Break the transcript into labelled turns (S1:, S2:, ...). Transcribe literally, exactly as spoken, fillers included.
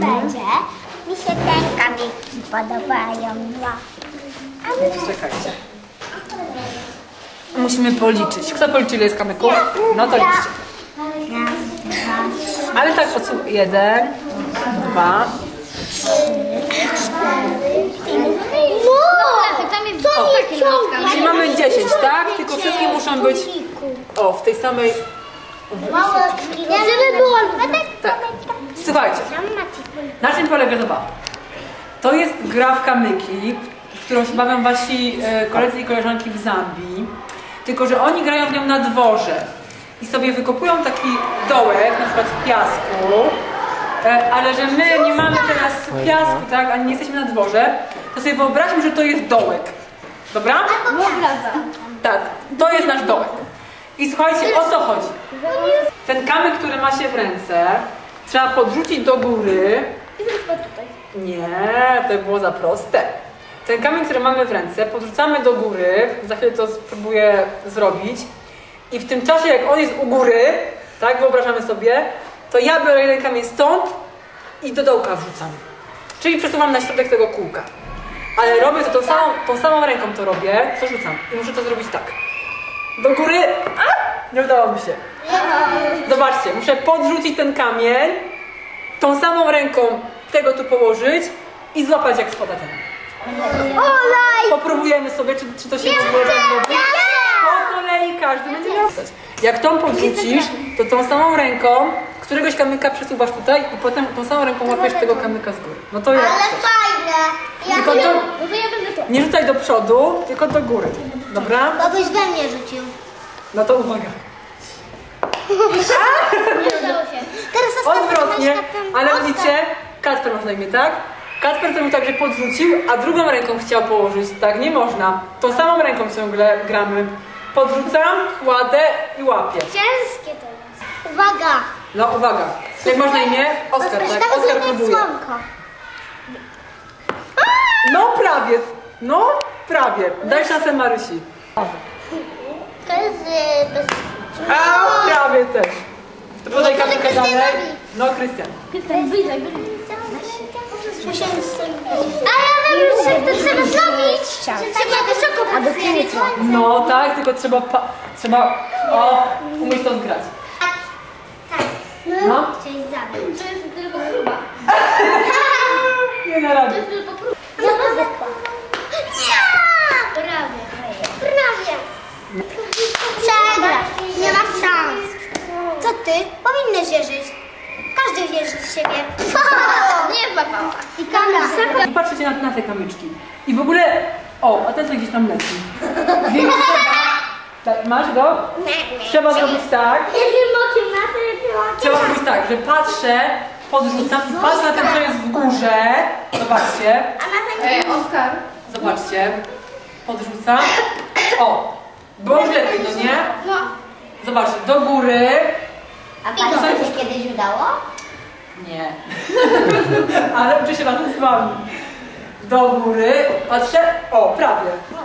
S1: będzie. Mi się te kamyki podobają.
S2: Czekajcie. Musimy policzyć. Kto policzy, ile jest kamyków? No to liczcie. Ale tak odsłuch. Jeden, dwa,
S1: No!
S2: czyli mamy dziesięć, tak? Tylko wszystkie muszą być o, w tej samej...
S1: Żeby było
S2: Tak. Słuchajcie, na czym polega zabawa? To jest gra w kamyki, w którą się bawią wasi koledzy i koleżanki w Zambii. Tylko że oni grają w nią na dworze i sobie wykopują taki dołek, na przykład w piasku, ale że my nie mamy teraz piasku, tak, ani nie jesteśmy na dworze, to sobie wyobraźmy, że to jest dołek. Dobra? Tak, to jest nasz dołek. I słuchajcie, o co chodzi? Ten kamyk, który ma się w ręce, trzeba podrzucić do góry. Nie, to było za proste. Ten kamień, który mamy w ręce, podrzucamy do góry, za chwilę to spróbuję zrobić. I w tym czasie, jak on jest u góry, tak, wyobrażamy sobie, to ja biorę jeden kamień stąd i do dołka wrzucam. Czyli przesuwam na środek tego kółka. Ale robię to tą samą, tą samą ręką to robię, co rzucam. I muszę to zrobić tak. Do góry. A! Nie udało mi się. Zobaczcie, muszę podrzucić ten kamień, tą samą ręką tego tu położyć i złapać jak spada ten.
S1: Olej!
S2: Popróbujemy sobie, czy, czy to się w ogóle robi. Po kolei każdy będzie miał stać. Jak tą podrzucisz, to tą samą ręką któregoś kamyka przesuwasz tutaj i potem tą samą ręką łapiesz tego kamyka z góry. No to jak
S1: Ale
S2: chcesz.
S1: fajne! Ja
S2: Tylko do,
S1: no to ja będę to.
S2: nie rzucaj do przodu, tylko do góry. Dobra?
S1: Bo byś we mnie rzucił.
S2: No to uwaga.
S1: Nie udało się. Teraz
S2: Odwrotnie, ale widzicie, Kacper masz na imię, tak? Kacper zrobił tak, że podrzucił, a drugą ręką chciał położyć. Tak, nie można. Tą samą ręką ciągle gramy. Podrzucam, kładę i łapię.
S1: Ciężkie to jest. Uwaga!
S2: No uwaga. Jak masz na imię? Oskar, tak? Oskar próbuje. No prawie. No prawie. Daj szansę Marysi.
S1: To jest y, bez...
S2: A prawie też. To podaj kamykę dalej. No Krystian.
S1: A ja wiem, że to trzeba zrobić. Trzeba wysoko podnieść.
S2: No tak, tylko trzeba pa trzeba o, umieć to zgrać. No.
S1: Czyli zabić. To jest tylko próba.
S2: Nie na radę.
S1: Tylko próba. Ja będę Nie! Prawie. Prawie. Przegrać. Nie ma szans. Co ty? Powinnaś wierzyć. Każdy wierzy w siebie. Nie papała. I kamera.
S2: I patrzycie na, na te kamyczki. I w ogóle, o, a ten co gdzieś tam leci. Więc trzeba, tak, masz go? Trzeba zrobić tak.
S1: Jednym okiem na to, jednym okiem.
S2: Trzeba zrobić tak, że patrzę, podrzucam i patrzę na ten, co jest w górze. Zobaczcie.
S1: A na ten...
S3: Ej, Oskar.
S2: Zobaczcie. Podrzucam. O, było już lepiej, no nie?
S3: No.
S2: Zobaczcie, do góry.
S1: A pani to się kiedyś udało?
S2: Nie. Ale uczę się razem z wami. Do góry. Patrzę. O, prawie.